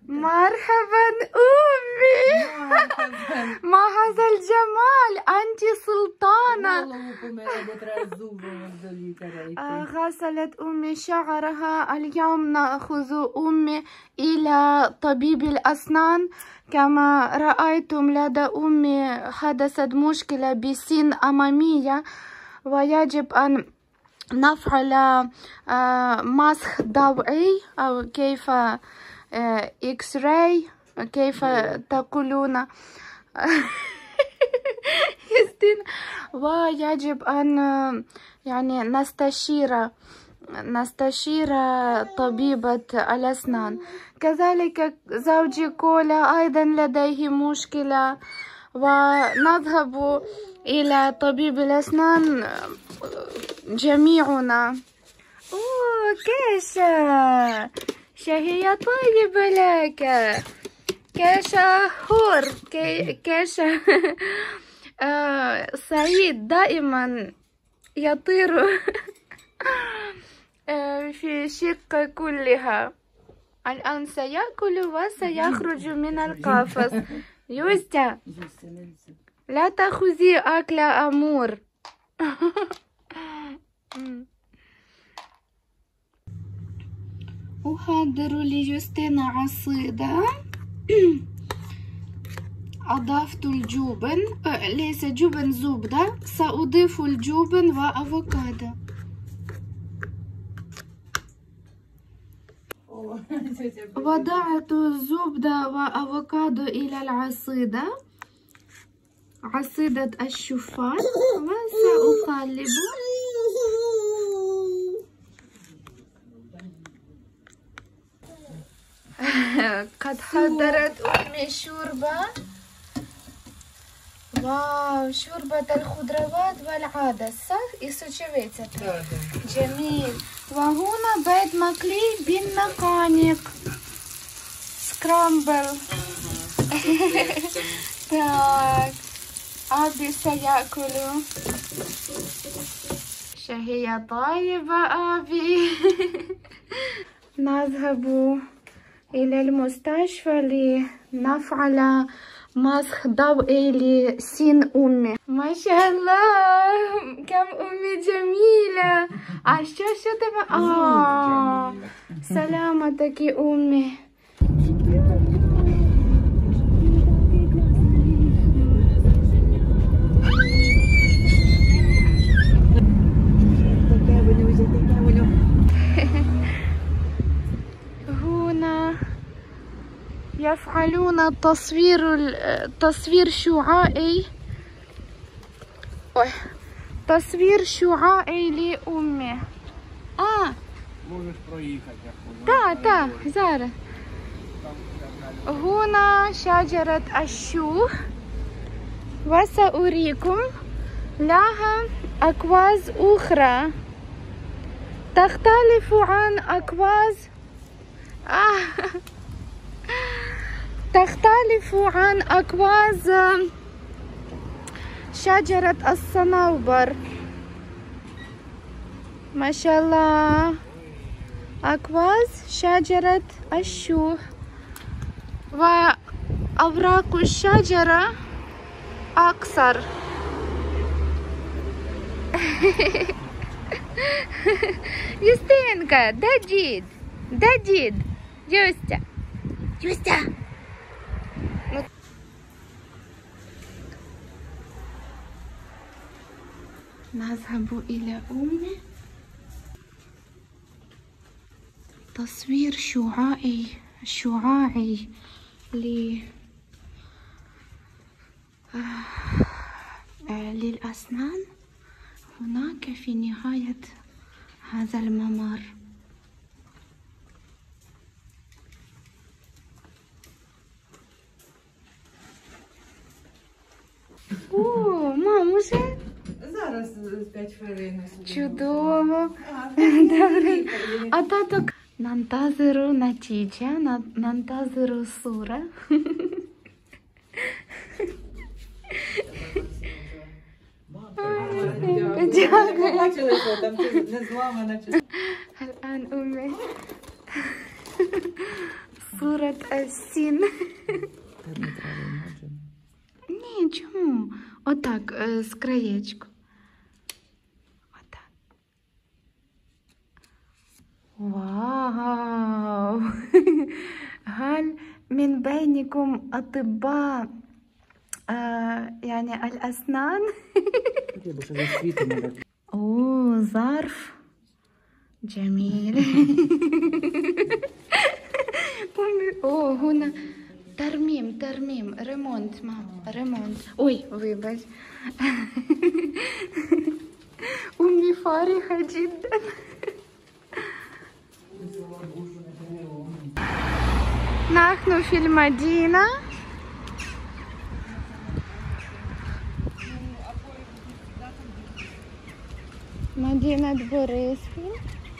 مرحبا أمي. ما هذا الجمال، أنت سلطانة. غسلت أمي شعرها. اليوم نأخذ أمي إلى طبيب الأسنان. كما رأيتم لدى أمي حدثت مشكلة بسن أمامية، ويجب أن نفعل مسح ضوئي أو كيف إكس راي كيف تقولون. ويجب أن يعني نستشير طبيبة الأسنان. كذلك زوجي كولا أيضا لديه مشكلة، ونذهب إلى طبيب الأسنان جميعنا. أوه كيشة، شهية طيبة لك. كيشة حور، كيشة سعيد دائما يطير في شق كلها. الآن سيأكل وسيخرج من القفص. يوستا لا تأخذي أكل أمور. أحضر لجوستينا عصيدة. أضفت الجبن، ليس جبن، زبدة. سأضيف الجبن وأفوكادو. وضعت الزبدة وأفوكادو إلى العصيدة، عصيدة الشوفان، وسأقلب. قد حضرت أمي شوربة. واو، شوربة الخضروات والعدس، صح؟ إيسوشيفيتسا. جميل. وهنا بيض مقلي بالنقانق، سكرامبل. تاك أبي سيأكل. شهية طيبة أبي. نذهب إلى المستشفى لنفعل مسح ضوئي لسن أمي. ما شاء الله، كم أمي جميلة. الشاشة سلامتك أمي. هنا يفعلون تصوير شعاعي، تصوير شعاعي لأمي. تا زارة. هنا شجرة الشوه، وسأريكم لها أكواز أخرى تختلف عن أكواز تختلف عن أكواز شجرة الصنوبر. ما شاء الله، أكواز شجرة الشوه، وأوراق الشجرة أقصر. يستينكا ده جيد جوستا. نذهب إلى أمي. تصوير شعاعي للأسنان هناك في نهاية هذا الممر. Мамуся. Зараз 5 хвилин. Чудово. Добре. А тато нантазиру натіча, нантазиру сура. Побачили, що там не зламана. الآن أمي صورة السين. Ні, чому? Отак, з краєчку. Отак. Вау! هل من بينكم أطباء يعني الأسنان؟ أوه ظرف جميل. أوه هنا ترميم ريمونت ماما ريمونت. أوي ويبس. أمي فرحة جدا. نحن في المدينة. مدينة بوريسفيل.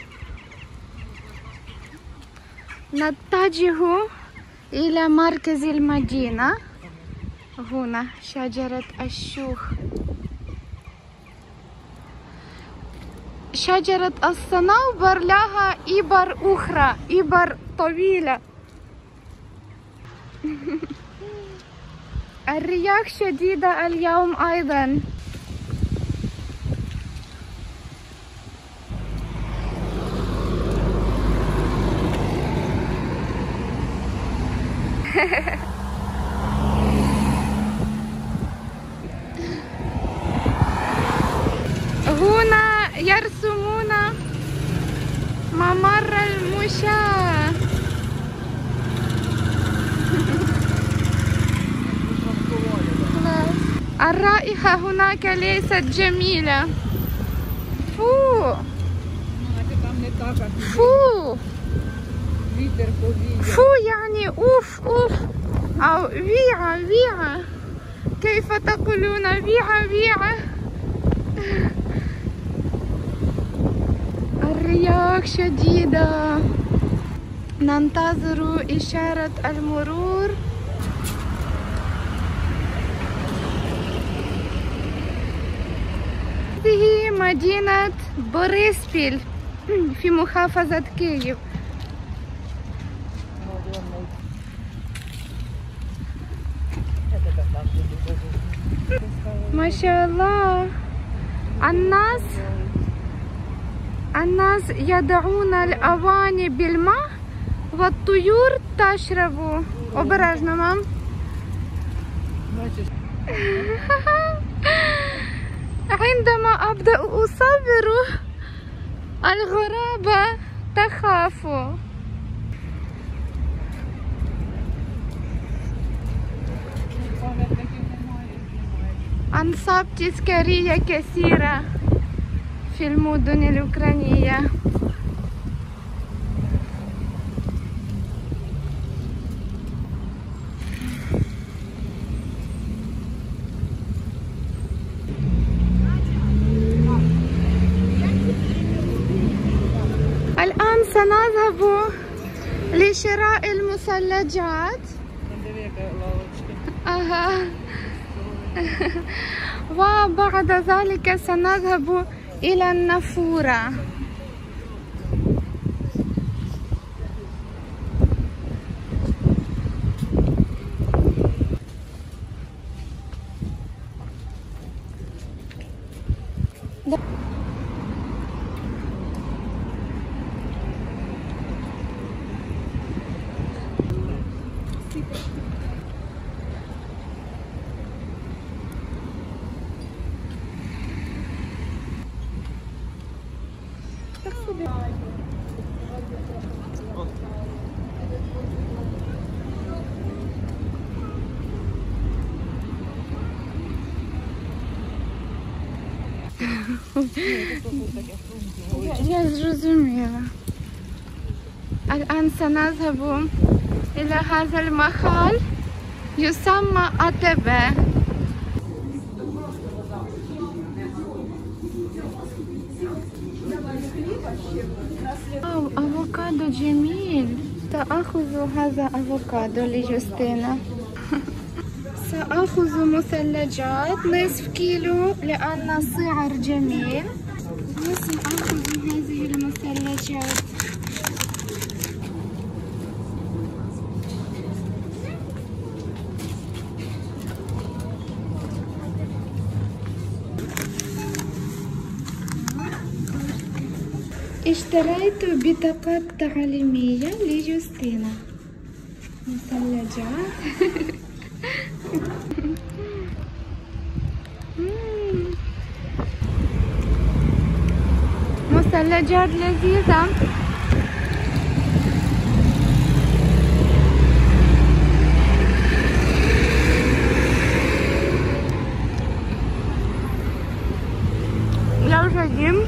نتجه إلى مركز المدينة. هنا شجرة الشوخ. شجرة الصنوبر لها إبر أخرى، إبر طويلة. الرياح شديدة اليوم أيضا. هنا يرسمون ممر المشاة. الرائحة هناك ليست جميلة. فو فو فو يعني أوف أوف أو فيعة. كيف تقولون فيعة؟ الرياح شديدة. ننتظر إشارة المرور. هذه مدينة بوريسفيل في محافظة كييف. ما شاء الله. الناس يضعون الأواني بالماء والطيور تشرب. أبرزنا مام. عندما أبدأ أصور الغرابة تخاف. أنصاب تذكارية كثيرة في المدن الأوكرانية. الآن سنذهب لشراء المثلجات. وبعد ذلك سنذهب إلى النافورة. جميلة. الآن سنذهب إلى هذا المحل يسمى أتبة. أفوكادو جميل. سأخذ هذا أفوكادو لجوستينا. سأخذ مثلجات نصف كيلو لأن السعر جميل. وسأخذ هذه المثلجات. اشتريت بطاقات تعليمية لجوستينا. مثلجات. مثلجات لذيذة. لو رجيم.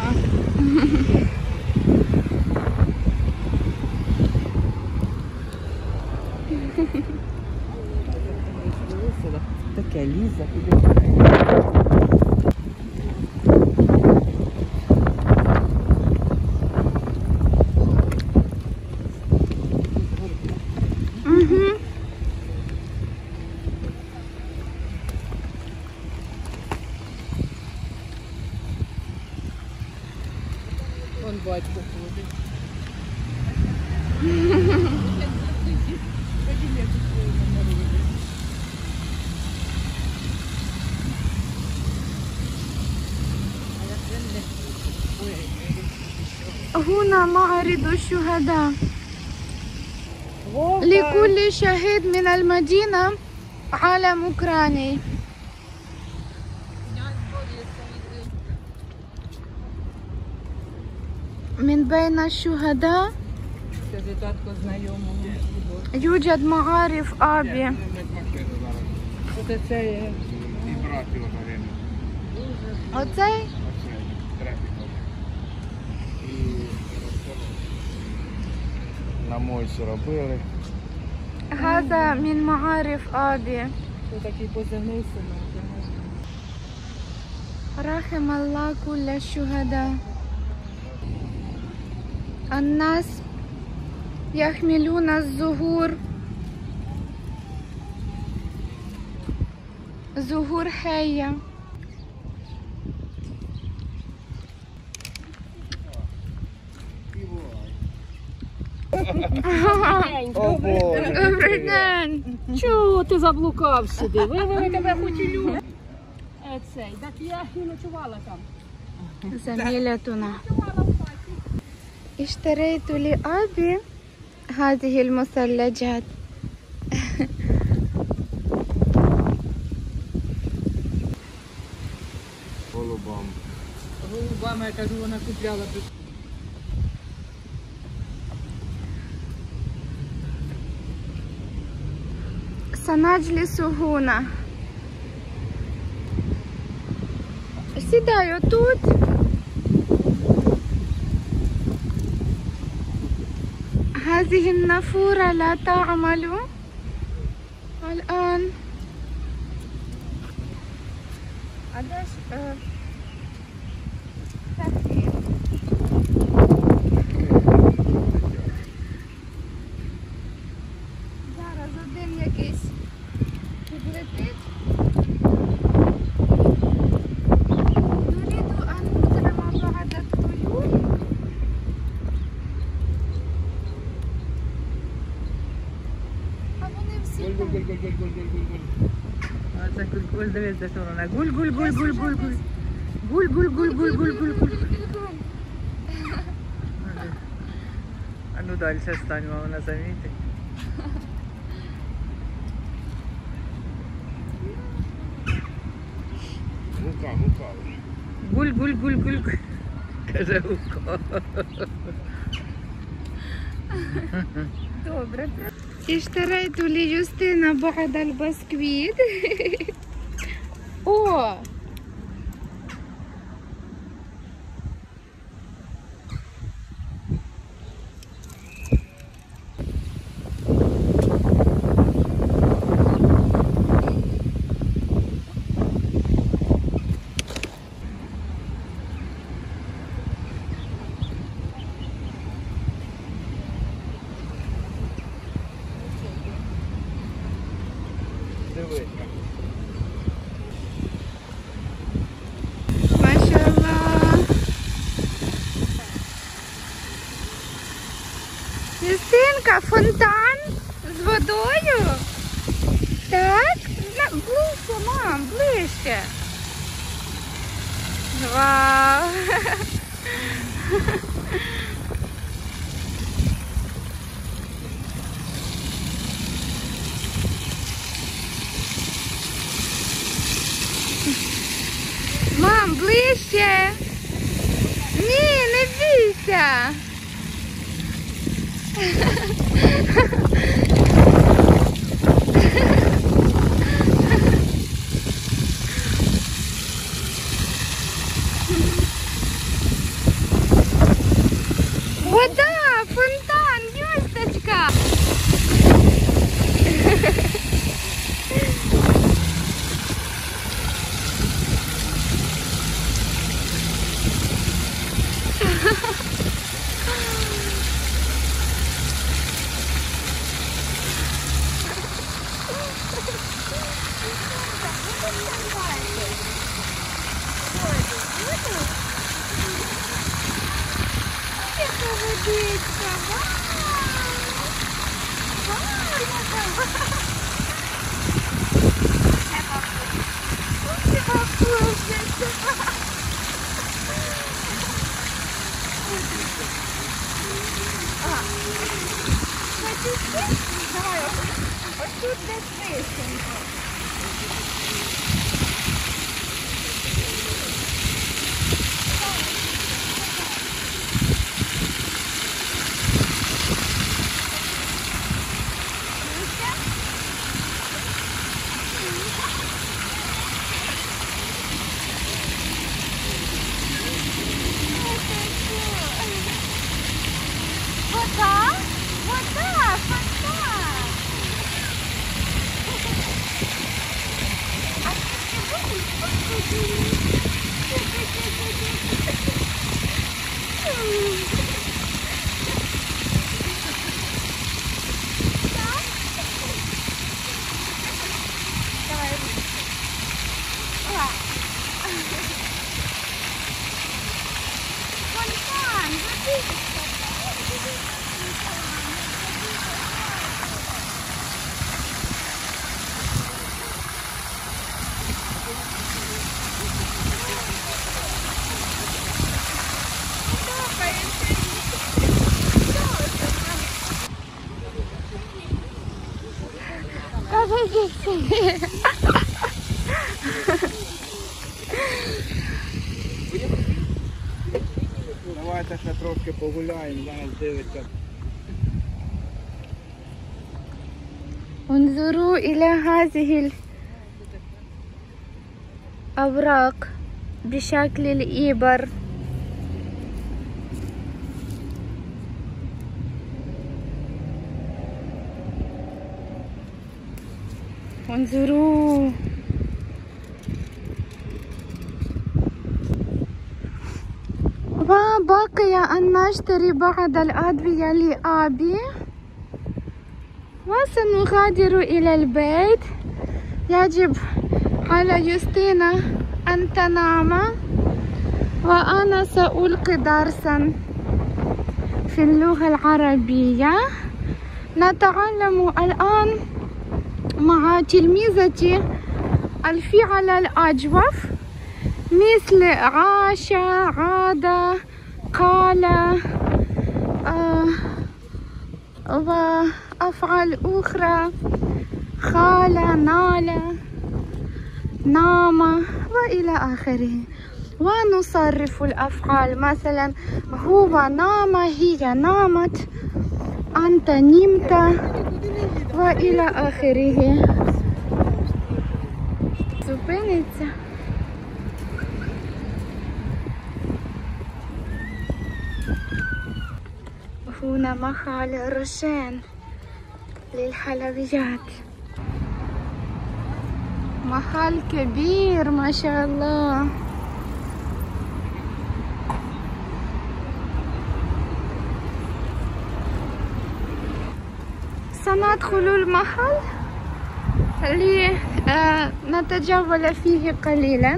Таке лізе. Вон батько ходить. هنا معرض الشهداء لكل شهيد من المدينة علم أوكراني. من بين الشهداء يوجد معارف أبي. оцей? На мойці робили. هذا من معارف أبي. Це такий позивний синок. رحم الله كل الشهداء. الناس يحملون الزهور، زهور حية. Добрий день. Чого ти заблукав сюди? Вивели тебе хоч і люди. Цей, так я і ночувала там. زميلتنا اشتريت لأبي هذه المثلجات. Голубам. Голубами, я кажу, вона купляла. سنجلس هنا. سيدايو тут. هذه النافورة لا تعمل الآن. Зараз один якийсь підлетить. نريد أن نطعم بعض الطيور. А вони всі там. А це гуль-гуль, дивись, де вона. Гуль-гуль-гуль-гуль-гуль-гуль. Гуль-гуль-гуль-гуль-гуль-гуль. А ну далі стань, вона замітить. Мука. Гуль-гуль-гуль-гуль. Каже Гуко. Добре. اشتريت لجوستينا بعض البسكويت. О! Дивись. Машаллах. Юстинка, фонтан з водою? Так? Ближче, мам, ближче. Вау. Мам, ближче. Ні, не бійся. Вода, фонтан, Юсточка. Водичка, давай, ось тут десь вишенька. Вода, вода, фонтан. А ты будешь Давай. Фонтан, водичка. Давайте ще трошки погуляємо, зараз дивиться. انظروا إلى هذه الأوراق بشكل الإبر. انظروا وبقي أن نشتري بعض الأدوية لأبي وسنغادر إلى البيت. يجب على يوستينا أن تنام وأنا سألقي درسا في اللغة العربية. نتعلم الآن مع تلميذتي الفعل الأجوف مثل عاش، عاد، قال وأفعال أخرى خال، نال، نام وإلى آخره. ونصرف الأفعال، مثلا هو نام، هي نامت، أنت نمت وإلى آخره. Зупиниться. هنا محل روشان للحلويات، محل كبير ما شاء الله. سندخل المحل لنتجول فيه قليلا.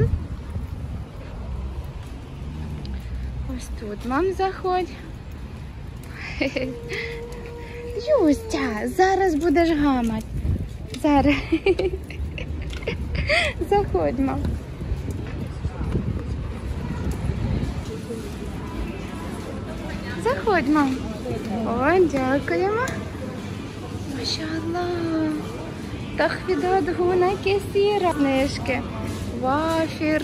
Ось тут мам заходь. Юстя, зараз будеш гамати. Зараз. Заходь, мам. заходь, мам. О, дякуємо. Машаллах. تخفيضات هنا كثيرة. نشكي وافر،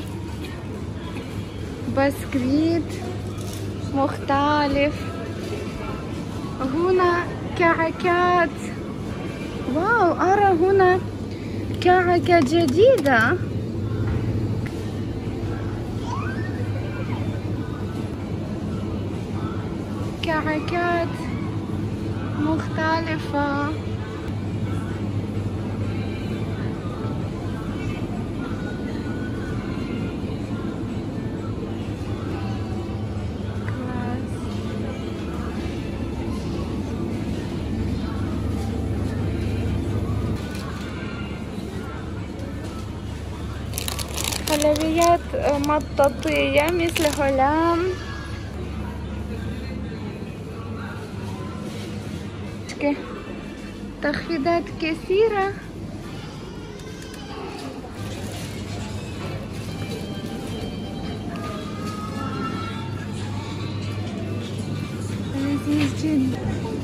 بسكويت مختلف. هنا كعكات. واو، أرى هنا كعكة جديدة. كعكات مختلفة. حلويات مطاطية مثل هلام. تخفيضات كثيرة. لذيذ جدا.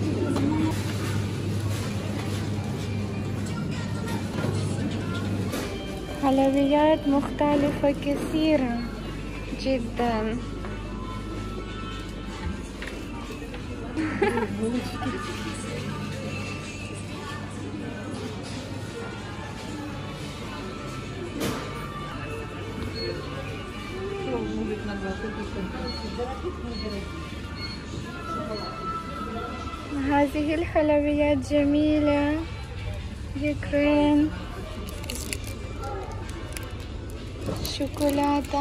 حلويات مختلفة كثيرة جدا. هذه الحلويات جميلة. يوكرين شوكولاتة.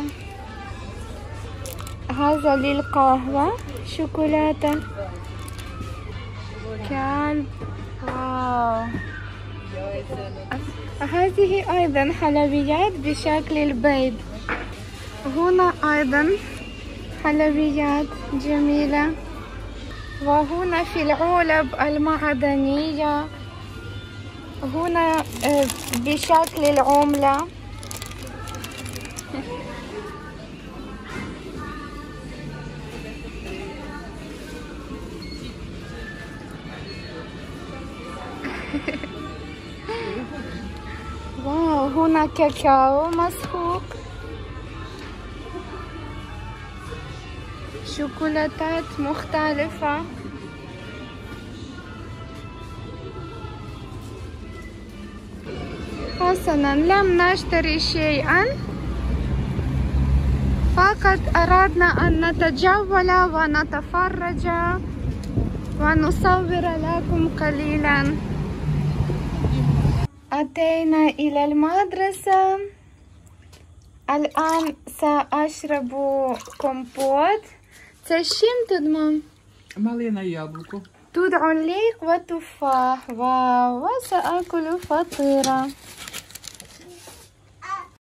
هذا للقهوة شوكولاتة. كلب. واو. هذه أيضا حلويات بشكل البيض. هنا أيضا حلويات جميلة. وهنا في العلب المعدنية. هنا بشكل العملة. واو، هنا كاكاو مسحوق. شوكولاتات مختلفة. حسنا، لم نشتري شيئا، فقط أردنا أن نتجول ونتفرج ونصور لكم قليلا. أتينا إلى المدرسة. الآن سأشرب كومبوت. تشم تدمم؟ Малина и яблоко. تدع ليك وتفاح. واو. وسأكل فطيرة.